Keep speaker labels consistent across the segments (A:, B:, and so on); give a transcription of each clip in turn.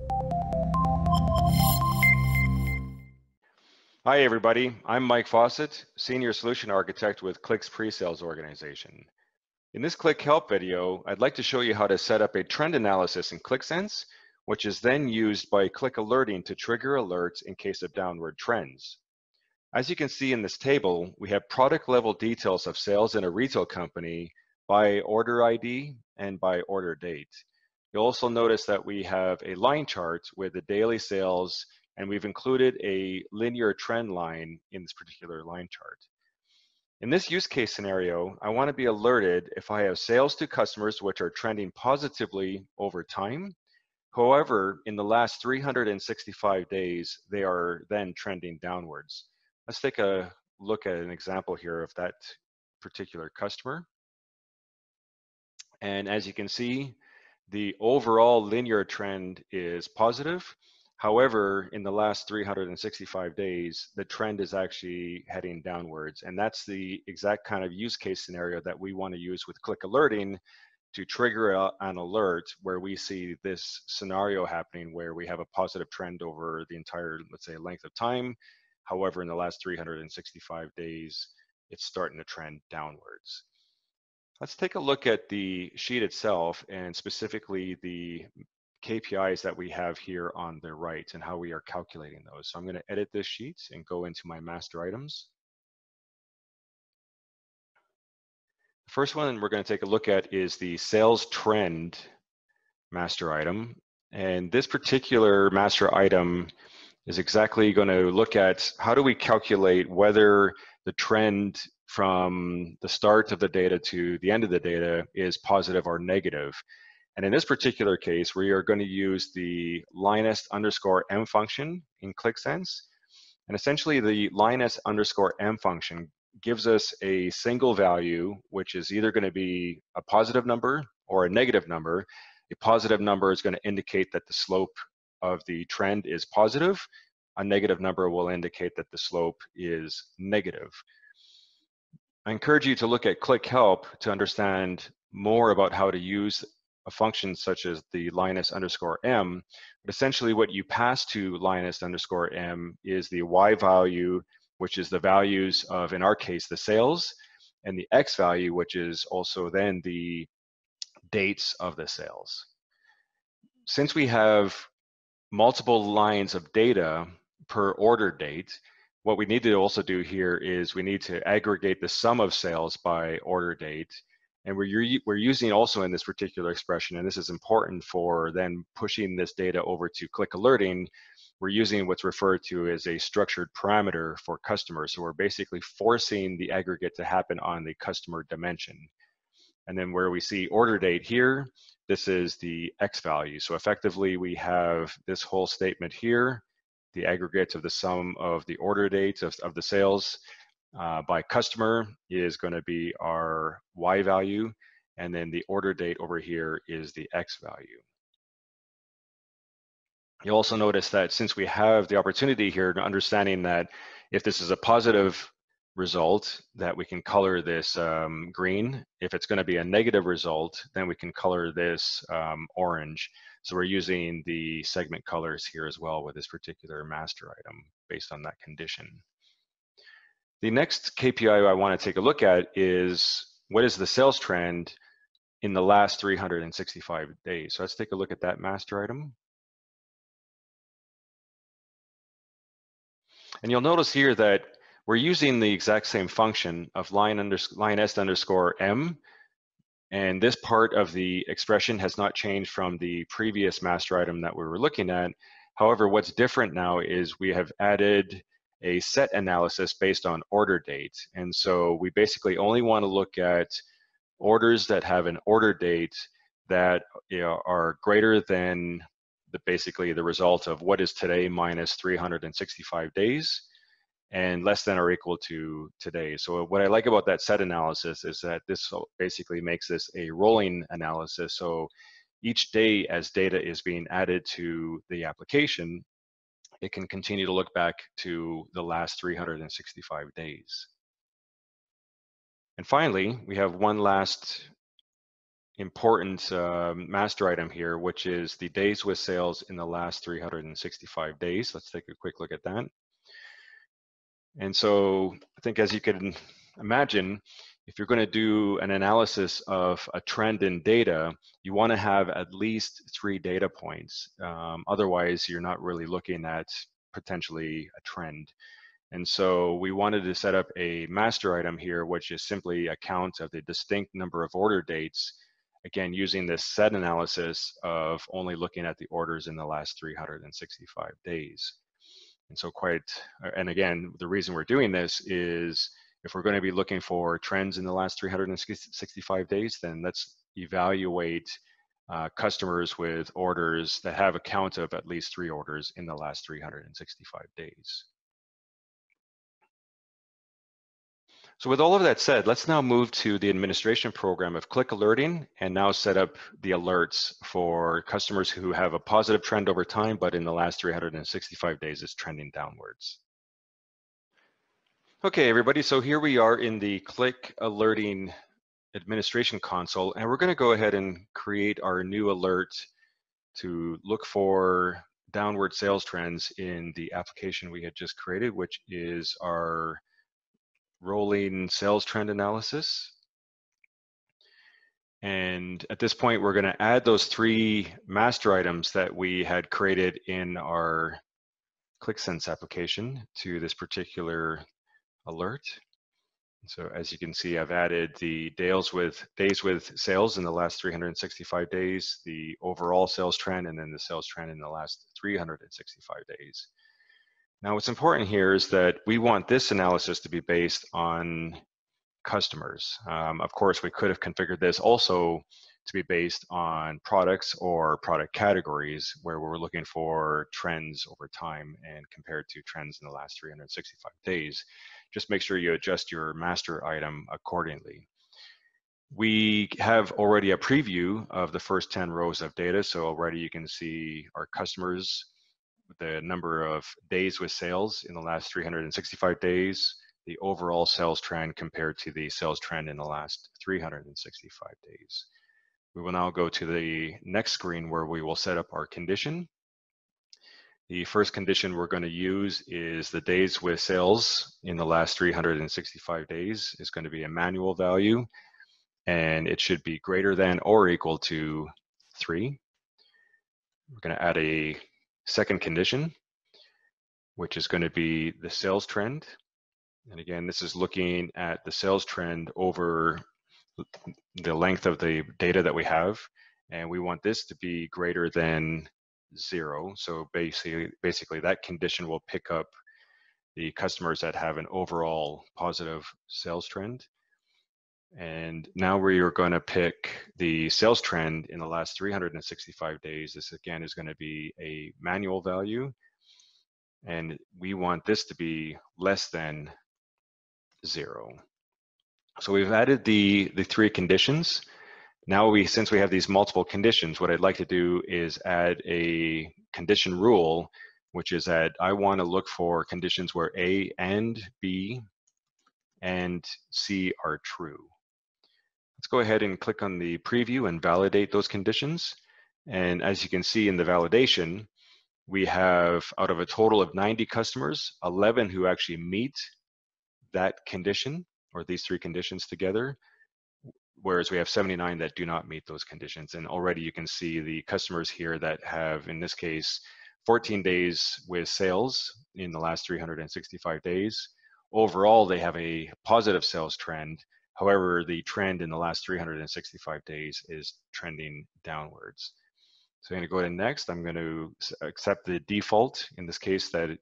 A: Hi everybody, I'm Mike Fawcett, Senior Solution Architect with Qlik's Pre-Sales Organization. In this Qlik Help video, I'd like to show you how to set up a trend analysis in Qlik Sense, which is then used by Qlik Alerting to trigger alerts in case of downward trends. As you can see in this table, we have product level details of sales in a retail company by order ID and by order date. You'll also notice that we have a line chart with the daily sales, and we've included a linear trend line in this particular line chart. In this use case scenario, I want to be alerted if I have sales to customers which are trending positively over time. However, in the last 365 days, they are then trending downwards. Let's take a look at an example here of that particular customer. And as you can see, the overall linear trend is positive. However, in the last 365 days, the trend is actually heading downwards. And that's the exact kind of use case scenario that we want to use with Qlik Alerting to trigger an alert where we see this scenario happening where we have a positive trend over the entire, let's say, length of time. However, in the last 365 days, it's starting to trend downwards. Let's take a look at the sheet itself and specifically the KPIs that we have here on the right and how we are calculating those. So I'm going to edit this sheet and go into my master items. The first one we're going to take a look at is the sales trend master item. And this particular master item is exactly going to look at how do we calculate whether the trend from the start of the data to the end of the data is positive or negative. And in this particular case, we are going to use the linest_m function in Qlik Sense. And essentially the linest_m function gives us a single value, which is either going to be a positive number or a negative number. A positive number is going to indicate that the slope of the trend is positive. A negative number will indicate that the slope is negative. I encourage you to look at Qlik Help to understand more about how to use a function such as the linest_m. But essentially what you pass to linest_m is the y value, which is the values of, in our case, the sales, and the x value, which is also then the dates of the sales. Since we have multiple lines of data per order date, what we need to also do here is we need to aggregate the sum of sales by order date. And we're using also in this particular expression, and this is important for then pushing this data over to Qlik Alerting, we're using what's referred to as a structured parameter for customers. So we're basically forcing the aggregate to happen on the customer dimension. And then where we see order date here, this is the X value. So effectively we have this whole statement here, the aggregate of the sum of the order date of the sales by customer is going to be our Y value, and then the order date over here is the X value. You'll also notice that since we have the opportunity here to understanding that if this is a positive result, that we can color this green. If it's going to be a negative result, then we can color this orange. So we're using the segment colors here as well with this particular master item based on that condition. The next KPI I want to take a look at is what is the sales trend in the last 365 days. So let's take a look at that master item. And you'll notice here that we're using the exact same function of linest_m, and this part of the expression has not changed from the previous master item that we were looking at. However, what's different now is we have added a set analysis based on order date. And so we basically only want to look at orders that have an order date that are greater than basically the result of what is today minus 365 days and less than or equal to today. So what I like about that set analysis is that this basically makes this a rolling analysis. So each day as data is being added to the application, it can continue to look back to the last 365 days. And finally, we have one last important master item here, which is the days with sales in the last 365 days. Let's take a quick look at that. And so I think, as you can imagine, if you're going to do an analysis of a trend in data, you want to have at least 3 data points. Otherwise, you're not really looking at potentially a trend. And so we wanted to set up a master item here, which is simply a count of the distinct number of order dates, again, using this set analysis of only looking at the orders in the last 365 days. And so and again, the reason we're doing this is if we're going to be looking for trends in the last 365 days, then let's evaluate customers with orders that have a count of at least 3 orders in the last 365 days. So with all of that said, let's now move to the administration program of Qlik Alerting and now set up the alerts for customers who have a positive trend over time, but in the last 365 days is trending downwards. Okay, everybody, so here we are in the Qlik Alerting administration console, and we're going to go ahead and create our new alert to look for downward sales trends in the application we had just created, which is our rolling sales trend analysis. And at this point, we're going to add those 3 master items that we had created in our Qlik Sense application to this particular alert. So as you can see, I've added the days with sales in the last 365 days, the overall sales trend, and then the sales trend in the last 365 days. Now, what's important here is that we want this analysis to be based on customers. Of course, we could have configured this also to be based on products or product categories where we're looking for trends over time and compared to trends in the last 365 days. Just make sure you adjust your master item accordingly. We have already a preview of the first 10 rows of data, so already you can see our customers, the number of days with sales in the last 365 days, the overall sales trend compared to the sales trend in the last 365 days. We will now go to the next screen where we will set up our condition. The first condition we're going to use is the days with sales in the last 365 days is going to be a manual value, and it should be greater than or equal to 3. We're going to add a second condition, which is going to be the sales trend. And again, this is looking at the sales trend over the length of the data that we have. And we want this to be greater than 0. So basically that condition will pick up the customers that have an overall positive sales trend. And now we are going to pick the sales trend in the last 365 days. This again is going to be a manual value. And we want this to be less than 0. So we've added the 3 conditions. Now since we have these multiple conditions, what I'd like to do is add a condition rule, which is that I want to look for conditions where A and B and C are true. Let's go ahead and click on the preview and validate those conditions. And as you can see in the validation, we have, out of a total of 90 customers, 11 who actually meet that condition, or these 3 conditions together, whereas we have 79 that do not meet those conditions. And already you can see the customers here that have, in this case, 14 days with sales in the last 365 days. Overall, they have a positive sales trend. However, the trend in the last 365 days is trending downwards. So I'm going to go to next. I'm going to accept the default, in this case, that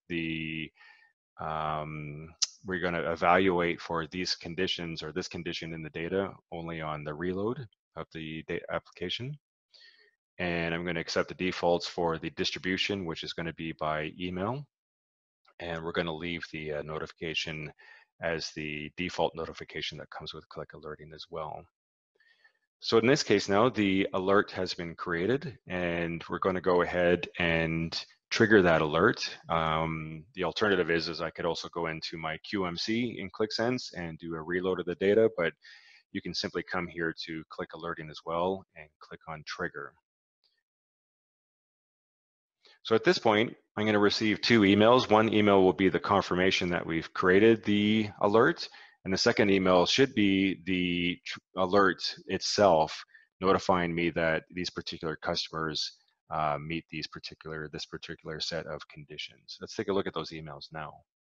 A: we're going to evaluate for these conditions or this condition in the data only on the reload of the data application. And I'm going to accept the defaults for the distribution, which is going to be by email. And we're going to leave the notification as the default notification that comes with Qlik Alerting as well. So in this case now, the alert has been created, and we're going to go ahead and trigger that alert. The alternative is I could also go into my QMC in Qlik Sense and do a reload of the data, but you can simply come here to Qlik Alerting as well and click on Trigger. So at this point, I'm going to receive two emails. One email will be the confirmation that we've created the alert, and the second email should be the alert itself, notifying me that these particular customers meet this particular set of conditions. Let's take a look at those emails now.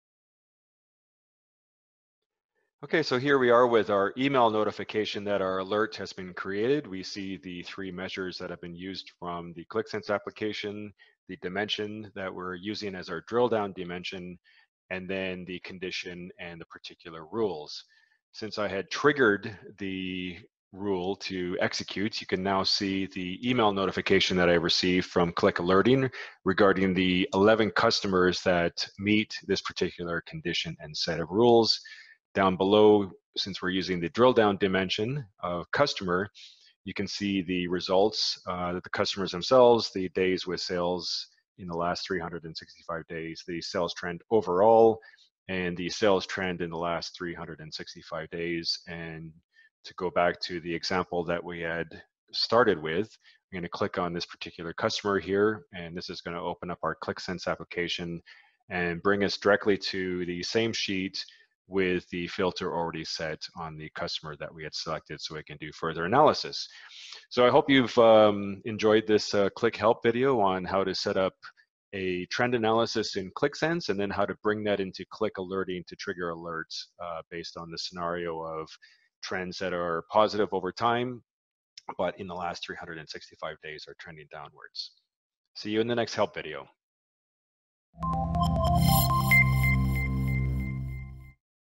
A: Okay, so here we are with our email notification that our alert has been created. We see the three measures that have been used from the Qlik Sense application, the dimension that we're using as our drill down dimension, and then the condition and the particular rules. Since I had triggered the rule to execute, you can now see the email notification that I received from Qlik Alerting regarding the 11 customers that meet this particular condition and set of rules. Down below, since we're using the drill down dimension of customer, you can see the results that the customers themselves, the days with sales in the last 365 days, the sales trend overall, and the sales trend in the last 365 days. And to go back to the example that we had started with, I'm going to click on this particular customer here, and this is going to open up our Qlik Sense application and bring us directly to the same sheet with the filter already set on the customer that we had selected so we can do further analysis. So I hope you've enjoyed this Qlik Help video on how to set up a trend analysis in Qlik Sense and then how to bring that into Qlik Alerting to trigger alerts based on the scenario of trends that are positive over time, but in the last 365 days are trending downwards. See you in the next help video.